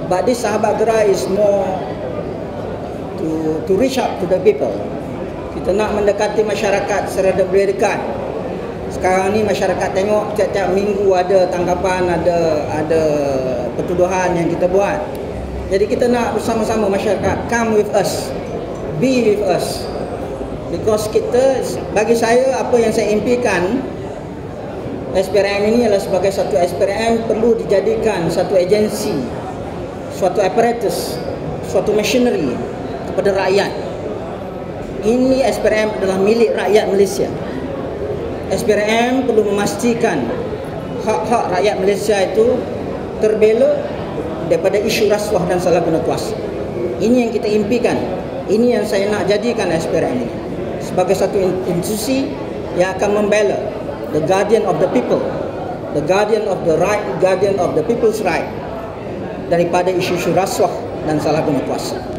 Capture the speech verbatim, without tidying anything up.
But this Sahabat Gerak is more to to reach out to the people. Kita nak mendekati masyarakat secara lebih dekat. Sekarang ni masyarakat tengok tiap-tiap minggu ada tanggapan, ada ada pertuduhan yang kita buat. Jadi kita nak bersama-sama masyarakat, come with us, be with us. Because kita, bagi saya, apa yang saya impikan, S P R M ini adalah sebagai satu S P R M perlu dijadikan satu agensi, suatu apparatus, suatu machinery kepada rakyat. Ini S P R M adalah milik rakyat Malaysia. S P R M perlu memastikan hak-hak rakyat Malaysia itu terbela daripada isu rasuah dan salah guna kuasa. Ini yang kita impikan. Ini yang saya nak jadikan S P R M ini sebagai satu institusi yang akan membela, the guardian of the people, the guardian of the right, guardian of the people's right, daripada isu-isu rasuah dan salah guna kuasa.